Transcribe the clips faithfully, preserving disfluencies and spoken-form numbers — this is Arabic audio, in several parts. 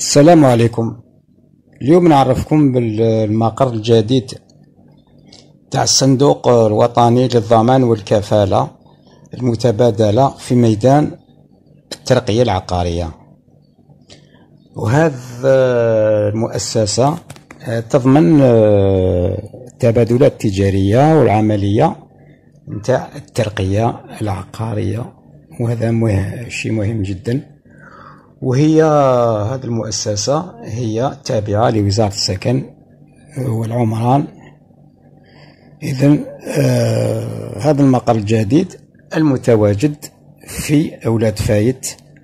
السلام عليكم. اليوم نعرفكم بالمقر الجديد تاع الصندوق الوطني للضمان والكفالة المتبادلة في ميدان الترقية العقارية. وهذه المؤسسة تضمن التبادلات التجارية والعملية نتاع الترقية العقارية، وهذا مهم، شيء مهم جدا. وهي هذه المؤسسة هي تابعة لوزارة السكن والعمران. إذن آه هذا المقر الجديد المتواجد في أولاد فايت،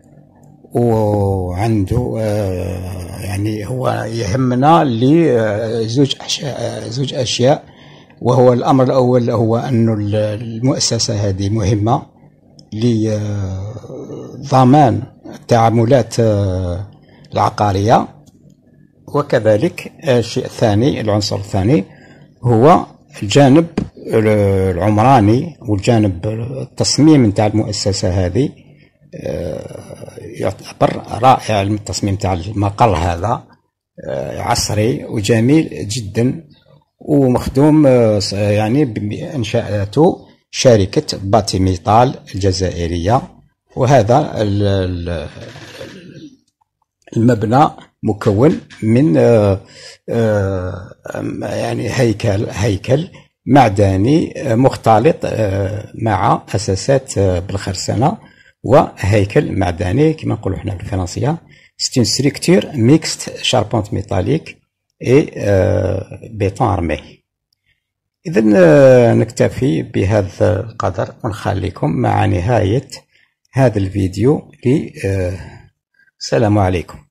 وعنده آه يعني هو يهمنا لزوج أشياء زوج أشياء وهو الأمر الأول هو أن المؤسسة هذه مهمة لضمان التعاملات العقارية، وكذلك الشيء الثاني العنصر الثاني هو الجانب العمراني والجانب التصميم نتاع المؤسسة هذه. يعتبر رائع التصميم تاع المقر هذا، عصري وجميل جدا، ومخدوم يعني بإنشاءاته شركة باتيميطال الجزائرية. وهذا المبنى مكون من يعني هيكل هيكل معدني مختلط مع أساسات بالخرسانة، وهيكل معدني كما نقولوا احنا بالفرنسية ستين ستركتور ميكست شاربونت ميتاليك اي بيتون ارمي. إذن نكتفي بهذا القدر ونخليكم مع نهاية هذا الفيديو. السلام عليكم.